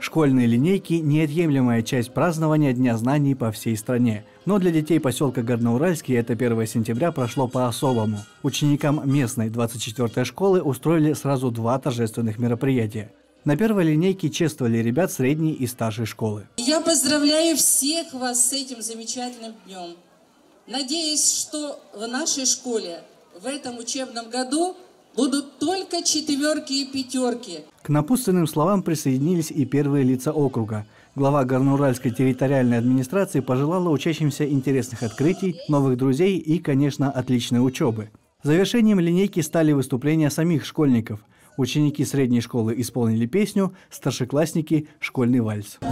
Школьные линейки – неотъемлемая часть празднования Дня знаний по всей стране. Но для детей поселка Горноуральский это 1 сентября прошло по-особому. Ученикам местной 24-й школы устроили сразу 2 торжественных мероприятия. На первой линейке чествовали ребят средней и старшей школы. Я поздравляю всех вас с этим замечательным днем. Надеюсь, что в нашей школе в этом учебном году будут только 4 и 5. К напутственным словам присоединились и первые лица округа. Глава Горноуральской территориальной администрации пожелала учащимся интересных открытий, новых друзей и, конечно, отличной учебы. Завершением линейки стали выступления самих школьников. Ученики средней школы исполнили песню, старшеклассники – школьный вальс.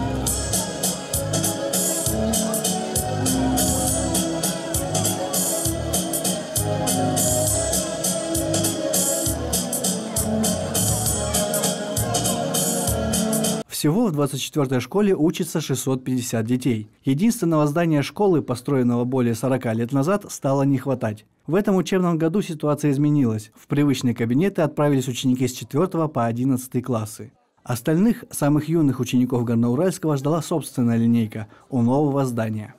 Всего в 24-й школе учится 650 детей. Единственного здания школы, построенного более 40 лет назад, стало не хватать. В этом учебном году ситуация изменилась. В привычные кабинеты отправились ученики с 4 по 11 классы. Остальных, самых юных учеников Горноуральского, ждала собственная линейка у нового здания.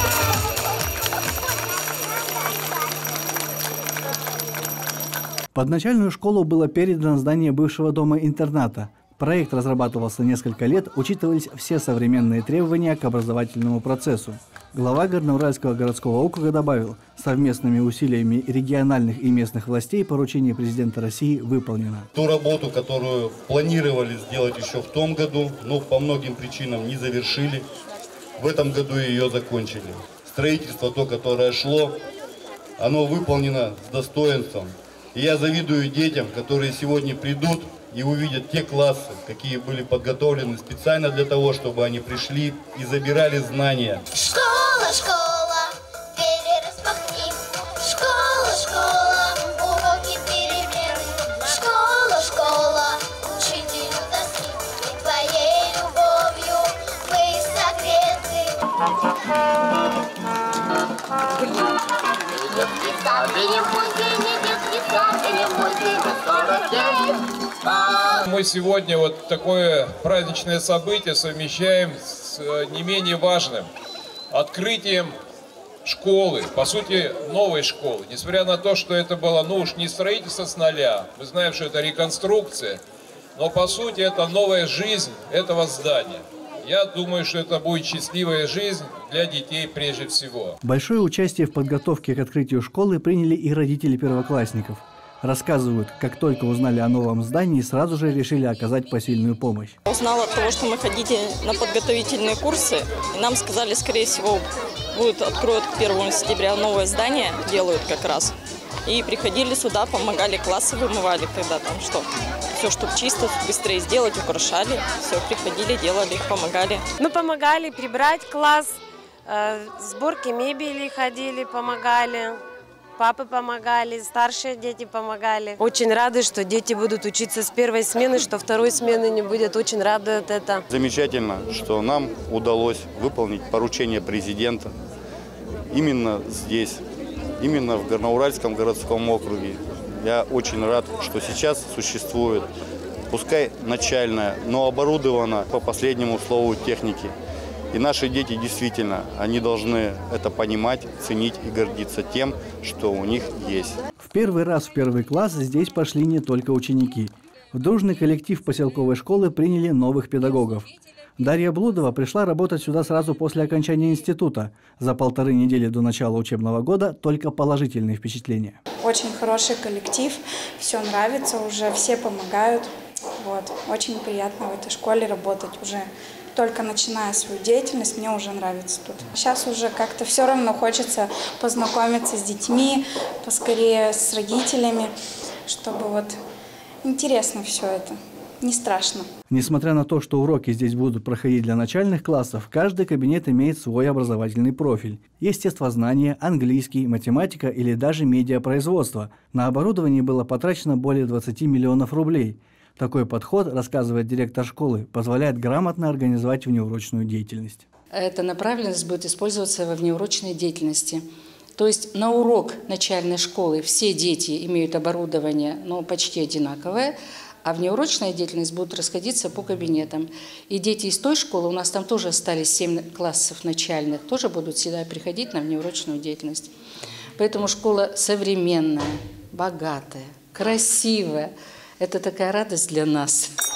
Под начальную школу было передано здание бывшего дома-интерната. Проект разрабатывался несколько лет, учитывались все современные требования к образовательному процессу. Глава Горноуральского городского округа добавил, совместными усилиями региональных и местных властей поручение президента России выполнено. Ту работу, которую планировали сделать еще в том году, но по многим причинам не завершили, в этом году ее закончили. Строительство, то, которое шло, оно выполнено с достоинством. И я завидую детям, которые сегодня придут и увидят те классы, какие были подготовлены специально для того, чтобы они пришли и забирали знания. Школа, школа, двери распахни. Школа, школа, уроки перемены. Школа, школа, учителю доски. И твоей любовью мы согреты. Мы сегодня вот такое праздничное событие совмещаем с не менее важным открытием школы, по сути новой школы. Несмотря на то, что это было, уж не строительство с нуля, мы знаем, что это реконструкция, но по сути это новая жизнь этого здания. Я думаю, что это будет счастливая жизнь для детей прежде всего. Большое участие в подготовке к открытию школы приняли и родители первоклассников. Рассказывают, как только узнали о новом здании, сразу же решили оказать посильную помощь. Узнала от того, что мы ходите на подготовительные курсы, и нам сказали, скорее всего, откроют к 1 сентября новое здание, делают как раз. И приходили сюда, помогали, классы вымывали, когда там что. Все, чтобы чисто, быстрее сделать, украшали. Все, приходили, делали, помогали. Ну, помогали прибрать класс, сборки мебели ходили, помогали. Папы помогали, старшие дети помогали. Очень рады, что дети будут учиться с 1 смены, что 2 смены не будет. Очень рады от этого. Замечательно, что нам удалось выполнить поручение президента именно здесь, именно в Горноуральском городском округе. Я очень рад, что сейчас существует, пускай начальная, но оборудована по последнему слову техники. И наши дети действительно, они должны это понимать, ценить и гордиться тем, что у них есть. В первый раз в 1 класс здесь пошли не только ученики. В дружный коллектив поселковой школы приняли новых педагогов. Дарья Блудова пришла работать сюда сразу после окончания института. За 1,5 недели до начала учебного года только положительные впечатления. Очень хороший коллектив, все нравится, уже все помогают. Очень приятно в этой школе работать уже. Только начиная свою деятельность, мне уже нравится тут. Сейчас уже как-то все равно хочется познакомиться с детьми, поскорее с родителями, чтобы интересно все это, не страшно. Несмотря на то, что уроки здесь будут проходить для начальных классов, каждый кабинет имеет свой образовательный профиль. Естествознание, английский, математика или даже медиапроизводство. На оборудование было потрачено более 20 миллионов рублей. Такой подход, рассказывает директор школы, позволяет грамотно организовать внеурочную деятельность. Эта направленность будет использоваться во внеурочной деятельности. То есть на урок начальной школы все дети имеют оборудование, почти одинаковое, А внеурочная деятельность будет расходиться по кабинетам. И дети из той школы, у нас там тоже остались 7 классов начальных, тоже будут сюда приходить на внеурочную деятельность. Поэтому школа современная, богатая, красивая. Это такая радость для нас.